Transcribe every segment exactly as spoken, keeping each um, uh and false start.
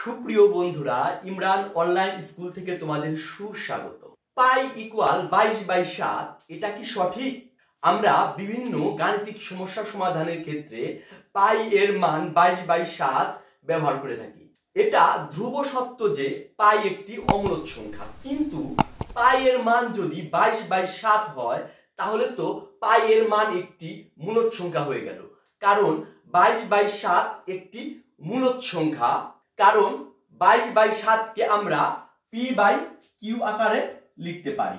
সুপ্রিয় বন্ধুরা, Imran online school থেকে তোমাদের সুস্বাগত। পাই ইকুয়াল বাইশ বাই সাত, এটা কি সঠিক? আমরা বিভিন্ন গাণিতিক সমস্যা সমাধানের ক্ষেত্রে পাই এর মান বাইশ বাই সাত ব্যবহার করে থাকি। এটা ধ্রুব সত্য যে পাই একটি অমূলদ সংখ্যা, কিন্তু পাই এর মান যদি বাইশ বাই সাত হয় তাহলে তো পাই এর মান একটি মূলদ সংখ্যা হয়ে গেল। কারণ বাইশ বাই সাত একটি মূলদ সংখ্যা, কারণ বাইশ বাই সাত কে আমরা পি বাই কিউ আকারে লিখতে পারি।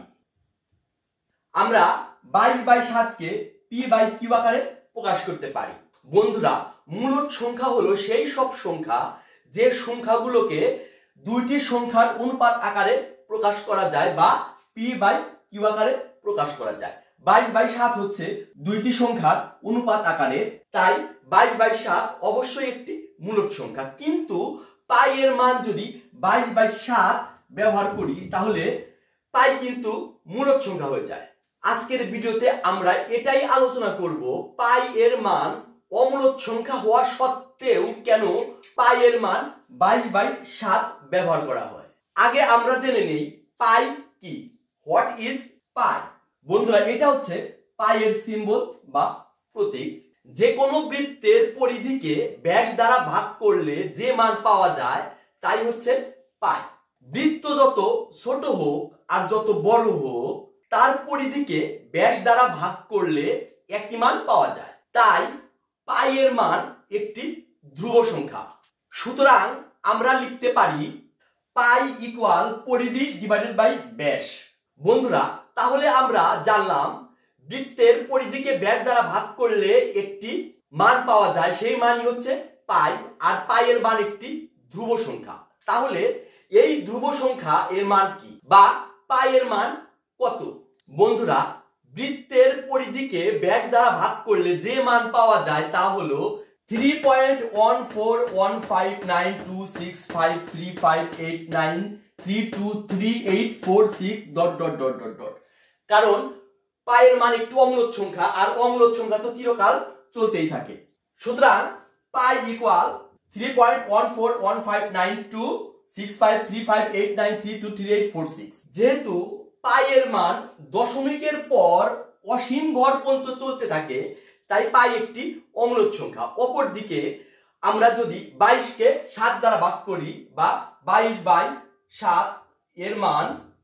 আমরা বাইশ বাই সাত কে পি বাই কিউ আকারে প্রকাশ করতে পারি। বন্ধুরা, মূলদ সংখ্যা হলো সেই সব সংখ্যা যে সংখ্যাগুলোকে দুইটি সংখ্যার অনুপাত আকারে প্রকাশ করা যায় বা পি বাই কিউ আকারে প্রকাশ করা যায়। বাইশ বাই সাত হচ্ছে দুইটি সংখ্যার অনুপাত আকারে, তাই বাইশ বাই সাত অবশ্যই একটি মূলদ সংখ্যা। কিন্তু পাই এর মান যদি বাইশ বাই সাত ব্যবহার করি তাহলে পাই কিন্তু মূলদ সংখ্যা হয়ে যায়। আজকের ভিডিওতে আমরা এটাই আলোচনা করব, পাই এর মান অমূলদ সংখ্যা হওয়া সত্ত্বেও কেন পাই এর মান বাইশ বাই সাত ব্যবহার করা হয়। আগে আমরা জেনে নেই পাই কি, হোয়াট ইজ পাই। বন্ধুরা, এটা হচ্ছে পাই এর সিম্বল বা প্রতীক। যে কোনো বৃত্তের পরিধিকে ব্যাস দ্বারা ভাগ করলে যে মান পাওয়া যায় তাই হচ্ছে পাই। বৃত্ত যত ছোট হোক আর যত বড় হোক, তার পরিধিকে ব্যাস দ্বারা ভাগ করলে একই মান পাওয়া যায়। তাই পাই এর মান একটি ধ্রুব সংখ্যা। সুতরাং আমরা লিখতে পারি পাই ইকুয়াল পরিধি ডিভাইডেড বাই ব্যাস। বন্ধুরা, তাহলে আমরা জানলাম বৃত্তের পরিধিকে ব্যাস দ্বারা ভাগ করলে একটি মান পাওয়া যায়, সেই মানই হচ্ছে পাই। আর পাই এর মান একটি ধ্রুব সংখ্যা। তাহলে এই ধ্রুব সংখ্যা এর মান কি বা পাই এর মান কত? বন্ধুরা, বৃত্তের পরিধিকে ব্যাস দ্বারা ভাগ করলে যে মান পাওয়া যায় তা হলো three point one four one five nine two six five three five eight nine three two three eight four six dot dot dot dot dot. কারণ পাই এর মান একটু অমূলদ সংখ্যা, আর অমূলদ সংখ্যা তো চিরকাল চলতেই থাকে। সুতরাং pi equal three point one four one five nine two six five three five eight nine three two three eight four six. যেহেতু পাই এর মান দশমিকের পর অসীম ঘর পর্যন্ত চলতে থাকে, তাই পাই একটি অমূলদ সংখ্যা। অপরদিকে আমরা যদি বাইশ কে সাত দ্বারা ভাগ করি বা বাইশ বাই সাত এর মান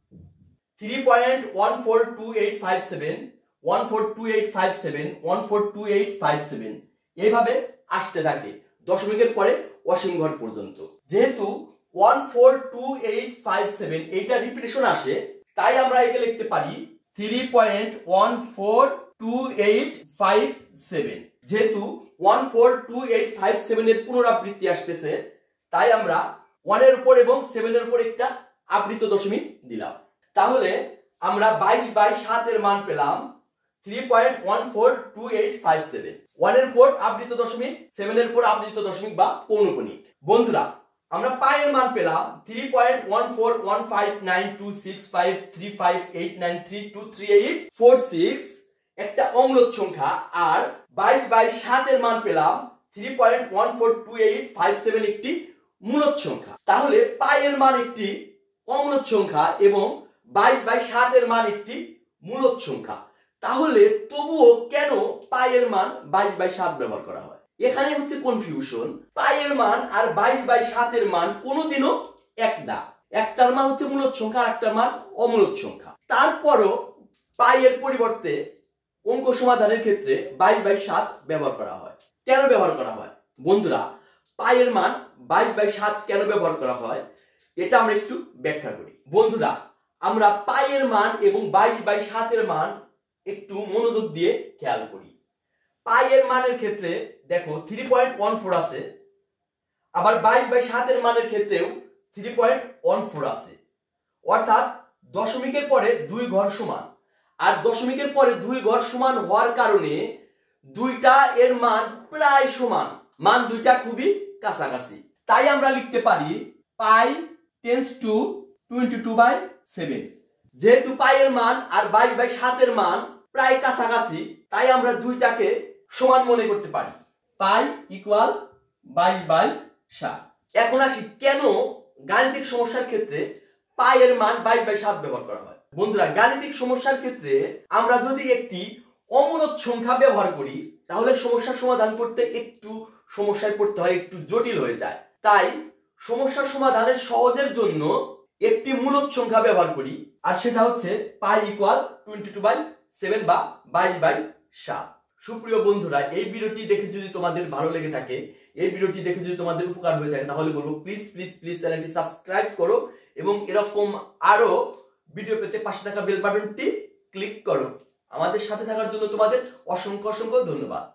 three point one four two eight five seven one four two eight five seven one four two eight five seven এইভাবে আসতে থাকে দশমিকের পরে অসীম ঘর পর্যন্ত। যেহেতু one four two eight five seven এইটা রিপিটেশন আসে, তাই আমরা এটা লিখতে পারি three point one four two eight five seven. যেহেতু one four two eight five seven এর পুনরাবৃত্তি আসতেছে, তাই আমরা ওয়ানের উপর এবং সেভেনের উপর একটা আবৃত দশমিক দিলাম। তাহলে আমরা বাইশ বাই সাত এর মান পেলাম three point one four two eight five seven. ওয়ানের উপর আবৃত দশমিক, সেভেনের উপর আবৃত দশমিক বা পৌনঃপুনিক। বন্ধুরা, আমরা পাই এর মান পেলাম three point one four one five nine two six five three five eight nine three two three eight four six, একটা অমূলদ সংখ্যা। আর বাইশ বাই সাত এর মান পেলাম three point one four two eight five seven, একটি মূলদ সংখ্যা। তাহলে পাই এর মান একটি অমূলদ সংখ্যা এবং বাইশ বাই সাত এর মান একটি মূলদ সংখ্যা। তাহলে তবুও কেন পাই এর মান বাইশ বাই সাত ব্যবহার করা হয়? এখানে হচ্ছে কনফিউশন। পাই এর মান আর বাইশ বাই সাত এর মান কোনোদিনও এক না। একটার মান হচ্ছে মূলদ সংখ্যা আর একটার মান অমূলদ সংখ্যা। তারপরও পাই এর পরিবর্তে অঙ্ক সমাধানের ক্ষেত্রে বাইশ বাই সাত ব্যবহার করা হয়। কেন ব্যবহার করা হয়? বন্ধুরা, পাই এর মান বাইশ বাই সাত কেন ব্যবহার করা হয় এটা আমরা একটু ব্যাখ্যা করি। বন্ধুরা, আমরা পাই এর মান এবং বাইশ বাই সাত এর মান একটু মনোযোগ দিয়ে খেয়াল করি। পাই এর মানের ক্ষেত্রে দেখো থ্রি পয়েন্ট ওয়ান ফোর আছে, আবার বাইশ বাই সাত এর মানের ক্ষেত্রেও থ্রি পয়েন্ট ওয়ান ফোর আছে। অর্থাৎ দশমিকের পরে দুই ঘর সমান, আর দশমিকের পরে দুই ঘর সমান হওয়ার কারণে দুইটা এর মান প্রায় সমান, মান দুইটা খুবই কাছাকাছি। তাই আমরা লিখতে পারি pi tends to twenty two by seven. যেহেতু পাই এর মান আর বাইশ বাই সাত এর মান প্রায় কাছাকাছি, তাই আমরা দুইটাকে সমান মনে করতে পারি। পাই ইকুয়াল বাইশ বাই সাত। এখন আসি কেন গাণিতিক সমস্যার ক্ষেত্রে পাই এর মান বাইশ বাই সাত ব্যবহার করা হয়। বন্ধুরা, গাণিতিক সমস্যার ক্ষেত্রে আমরা যদি একটি অমূলদ সংখ্যা ব্যবহার করি তাহলে সমস্যার সমাধান করতে একটু সমস্যায় পড়তে হয়, একটু জটিল হয়ে যায়। তাই সমস্যার সমাধানের সহজের জন্য একটি মূলদ সংখ্যা ব্যবহার করি, আর সেটা হচ্ছে pi equal twenty two by seven বা বাইশ বাই সাত। সুপ্রিয় বন্ধুরা, এই ভিডিওটি দেখে যদি তোমাদের ভালো লেগে থাকে, এই ভিডিওটি দেখে যদি তোমাদের উপকার হয়ে থাকে, তাহলে বলবো প্লিজ প্লিজ প্লিজ চ্যানেলটি সাবস্ক্রাইব করো এবং এরকম আরো ভিডিও পেতে পাশে থাকা বেল বাটনটি ক্লিক করো। আমাদের সাথে থাকার জন্য তোমাদের অসংখ্য অসংখ্য ধন্যবাদ।